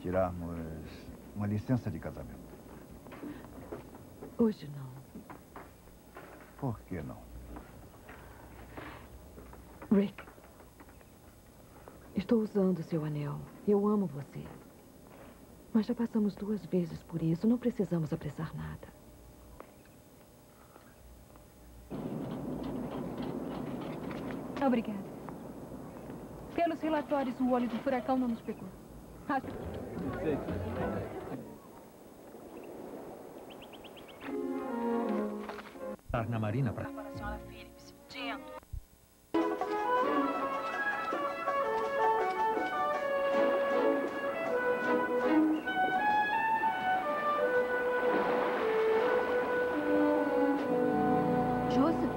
tirarmos uma licença de casamento. Hoje não. Por que não? Rick, estou usando seu anel. Eu amo você. Mas já passamos 2 vezes por isso. Não precisamos apressar nada. Obrigada. Pelos relatórios, o olho do furacão não nos pegou. Estar na Marina para... Para a senhora Phillips. Dentro. Joseph?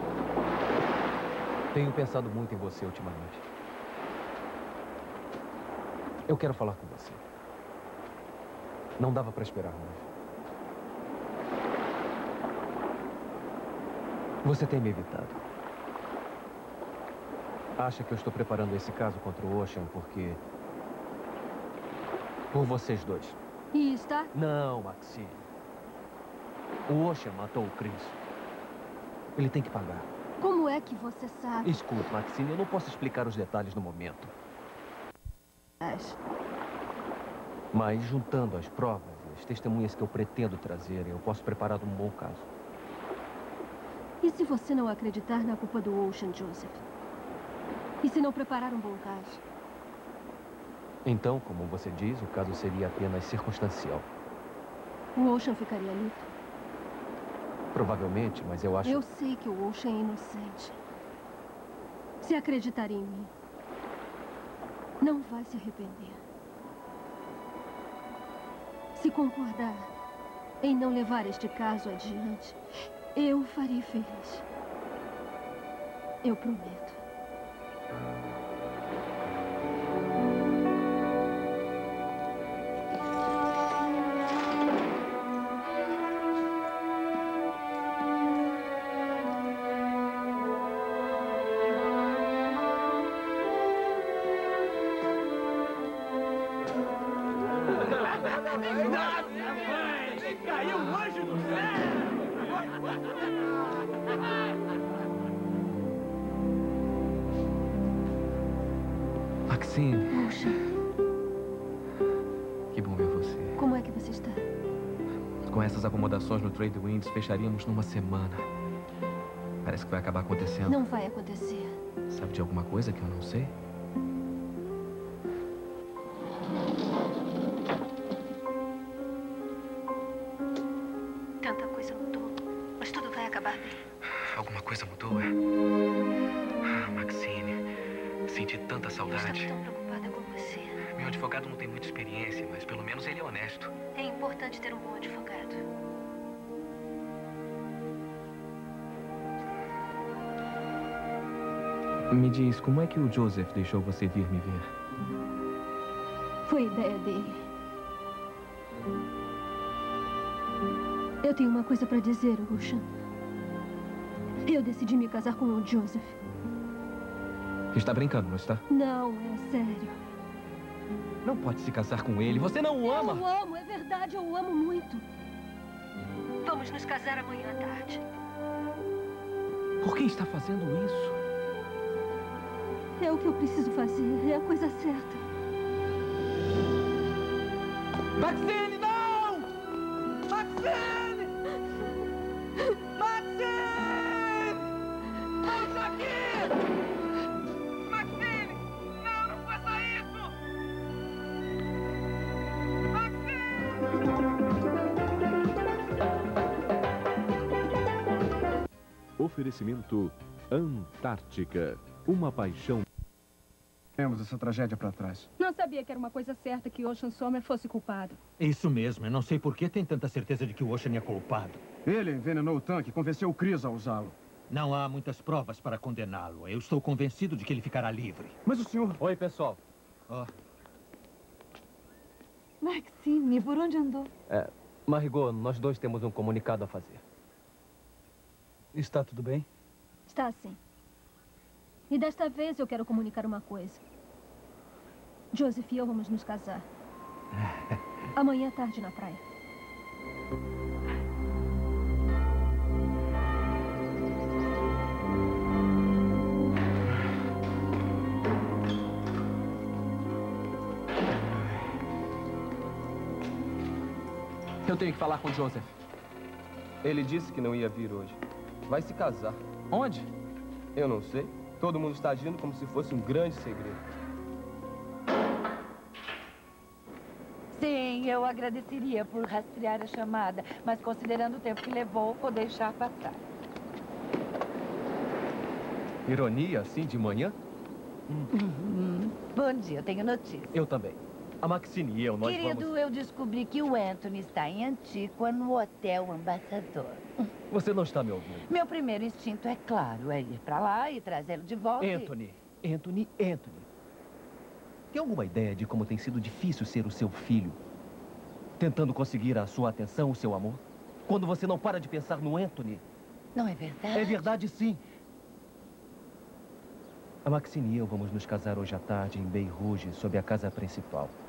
Tenho pensado muito em você ultimamente. Eu quero falar com você. Não dava para esperar mais. Você tem me evitado. Acha que eu estou preparando esse caso contra o Ocean porque... por vocês dois. E está? Não, Maxine. O Ocean matou o Chris. Ele tem que pagar. Como é que você sabe? Escuta, Maxine, eu não posso explicar os detalhes no momento. Mas juntando as provas e as testemunhas que eu pretendo trazer, eu posso preparar um bom caso. E se você não acreditar na culpa do Ocean, Joseph? E se não preparar um bom caso? Então, como você diz, o caso seria apenas circunstancial. O Ocean ficaria livre? Provavelmente, mas eu acho... Eu sei que o Ocean é inocente. Se acreditar em mim, não vai se arrepender. Se concordar em não levar este caso adiante, eu o farei feliz. Eu prometo. Caiu um anjo do céu! Maxine. Ocean. Que bom ver você. Como é que você está? Com essas acomodações no Trade Winds, fecharíamos numa semana. Parece que vai acabar acontecendo. Não vai acontecer. Sabe de alguma coisa que eu não sei? Tanta coisa mudou, mas tudo vai acabar bem. Alguma coisa mudou, é? Ah, Maxine, senti tanta Eu saudade. estava tão preocupada com você. Meu advogado não tem muita experiência, mas pelo menos ele é honesto. É importante ter um bom advogado. Me diz, como é que o Joseph deixou você vir me ver? Foi ideia dele. Eu tenho uma coisa para dizer, Ocean. Eu decidi me casar com o Joseph. Está brincando, não está? Não, é sério. Não pode se casar com ele. Você não o ama. Eu o amo, é verdade, eu o amo muito. Vamos nos casar amanhã à tarde. Por que está fazendo isso? É o que eu preciso fazer, é a coisa certa. Maxine, não! Maxine! Maxine! Volta aqui! Maxine! Não, não faça isso! Maxine! Oferecimento Antártica. Uma paixão. Temos essa tragédia para trás. Não sabia que era uma coisa certa que Ocean Sommer fosse culpado. Isso mesmo. Eu não sei por que tem tanta certeza de que o Ocean é culpado. Ele envenenou o tanque e convenceu o Chris a usá-lo. Não há muitas provas para condená-lo. Eu estou convencido de que ele ficará livre. Mas o senhor... Oi, pessoal. Oh. Maxine, por onde andou? Margot, nós dois temos um comunicado a fazer. Está tudo bem? Está sim. E desta vez eu quero comunicar uma coisa. Joseph e eu vamos nos casar. Amanhã à tarde na praia. Eu tenho que falar com o Joseph. Ele disse que não ia vir hoje. Vai se casar. Onde? Eu não sei. Todo mundo está agindo como se fosse um grande segredo. Sim, eu agradeceria por rastrear a chamada, mas considerando o tempo que levou, vou deixar passar. Ironia assim de manhã? Bom dia, eu tenho notícia. Eu também. A Maxine e eu, nós Querido, vamos... eu descobri que o Anthony está em Antíqua, no Hotel Ambassador. Você não está me ouvindo. Meu primeiro instinto, é claro, é ir para lá e trazê-lo de volta. Anthony. Tem alguma ideia de como tem sido difícil ser o seu filho? Tentando conseguir a sua atenção, o seu amor? Quando você não para de pensar no Anthony? Não é verdade? É verdade, sim. A Maxine e eu vamos nos casar hoje à tarde em Bay Rouge, sob a casa principal.